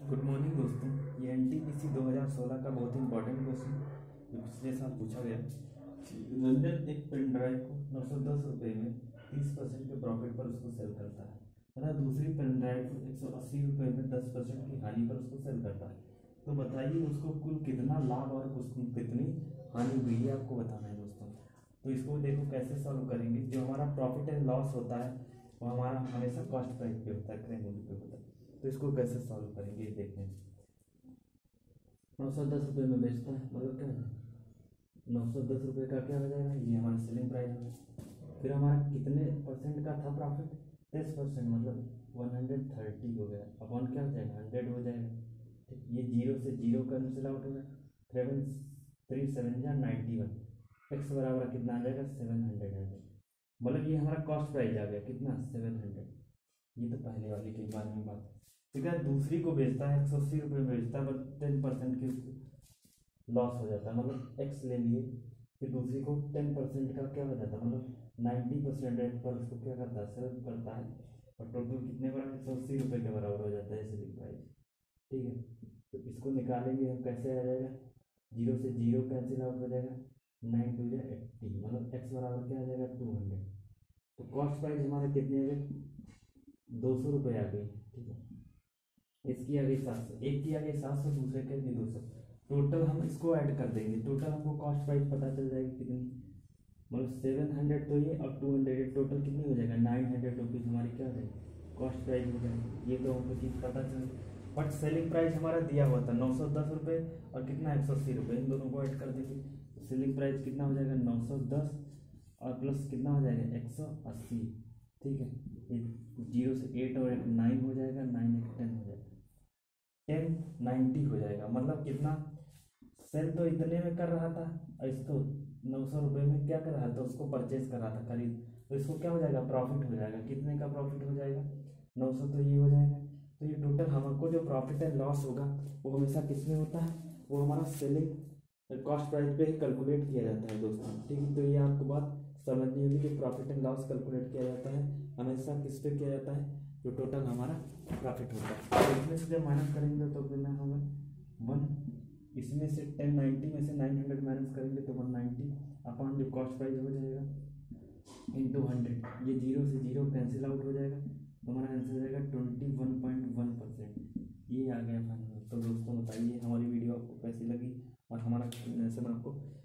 Good morning दोस्तों। ये NTPC 2016 का बहुत ही इंपॉर्टेंट क्वेश्चन जो पिछले साल पूछा गया। रंजन एक पेन ड्राइव को 910 रुपये में 30% के प्रॉफिट पर उसको सेल करता है तथा दूसरी पेन ड्राइव को 180 रुपये में 10% की हानि पर उसको सेल करता है। तो बताइए उसको कुल कितना लाभ और उसको कितनी हानि हुई है, आपको बताना है दोस्तों। तो इसको देखो कैसे सॉल्व करेंगे। जो हमारा प्रॉफिट एंड लॉस होता है वो हमारा हमेशा कॉस्ट प्राइस पे होता है, क्रय मूल्य पे होता है। तो इसको कैसे सॉल्व करेंगे देखते हैं। 910 रुपये में बेचता है, मतलब क्या है 910 रुपये का क्या हो जाएगा, ये हमारा सेलिंग प्राइस होगा। फिर हमारा कितने परसेंट का था प्रॉफिट, 10%, मतलब 130 हो गया। अपॉन क्या हो जाएगा 100 हो जाएगा। ठीक, ये जीरो से जीरो कैंसिल आउट होगा। 3 7 एक्स बराबर कितना आ जाएगा 700 आ जाएगा। मतलब ये हमारा कॉस्ट प्राइस आ गया कितना 700। ये तो पहले वाली के बारे में बात। ठीक है, दूसरी को बेचता है 180 रुपये में बेचता है, बट 10% की लॉस हो जाता है। मतलब एक्स ले लिए, फिर दूसरी को 10% का क्या हो जाता है, मतलब 90% रेट पर उसको क्या करता है सेल करता है। और टोटल कितने बराबर 180 रुपये के बराबर हो जाता है सेलिंग प्राइस। ठीक है, तो इसको निकालेंगे हम, कैसे आ जाएगा, जीरो से जीरो कैंसिल आउट हो जाएगा, 9 2 80, मतलब एक्स बराबर क्या आ जाएगा 200। तो कॉस्ट प्राइस हमारे कितने आ गए 200 रुपये आ गई। ठीक है, इसकी आ गई 700, एक की आ गई 700, दूसरे की आ गई 200। टोटल हम इसको ऐड कर देंगे, टोटल हमको कॉस्ट प्राइस पता चल जाएगी कितनी, मतलब 700 तो ये और 200, टोटल कितनी हो जाएगा 900 रुपीज़ हमारी क्या हो जाएगी कॉस्ट प्राइस हो जाएगी। ये तो हमको चीज़ पता चल। बट सेलिंग प्राइस हमारा दिया हुआ था 910 रुपये और कितना 180 रुपये, इन दोनों को ऐड कर देंगे। सेलिंग प्राइस कितना हो जाएगा 910 और प्लस कितना हो जाएगा 180। ठीक है, ये जीरो से 8 और 1 9 हो जाएगा, 9 1 10 हो जाएगा, 1090 हो जाएगा। मतलब कितना सेल तो इतने में कर रहा था और इसको 900 रुपये में क्या कर रहा था, उसको परचेज कर रहा था खरीद। तो इसको क्या हो जाएगा प्रॉफिट हो जाएगा। कितने का प्रॉफिट हो जाएगा 900, तो ये हो जाएगा। तो ये टोटल हमको जो प्रॉफिट एंड लॉस होगा वो हमेशा किस में होता है, वो हमारा सेलिंग कॉस्ट प्राइस पे ही कैलकुलेट किया जाता है दोस्तों। ठीक है, तो ये आपको बात समझनी होगी कि प्रॉफिट एंड लॉस कैलकुलेट किया जाता है हमेशा किस पे किया जाता है, जो टोटल हमारा प्रॉफिट होता है। तो इसमें से जब माइनस करेंगे तो कितना होगा 1, इसमें से 1090 में से 900 माइनस करेंगे तो 190 अपॉन जो कॉस्ट प्राइस हो जाएगा इंटू 100। ये जीरो से जीरो कैंसिल आउट हो जाएगा, तो हमारा आंसर हो जाएगा 21.1%। ये आ गया फाइनल। तो दोस्तों बताइए हमारी वीडियो आपको कैसी लगी और हमारा एक्सप्लेनेशन आपको